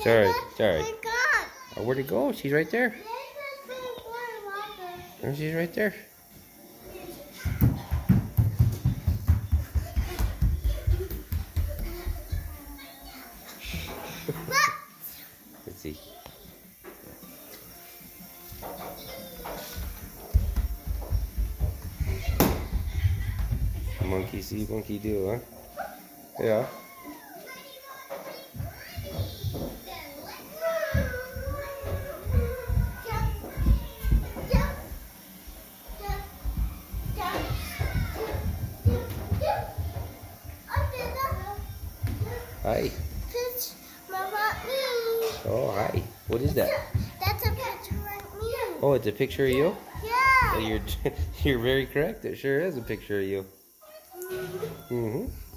Sorry, sorry. Oh, where'd it go? She's right there. Oh, she's right there. Let's see. Monkey see, monkey do, huh? Yeah. Hi. Oh, hi. What is that? That's a picture of me. Oh, it's a picture of you? Yeah. Well, you're very correct. It sure is a picture of you. Mm-hmm.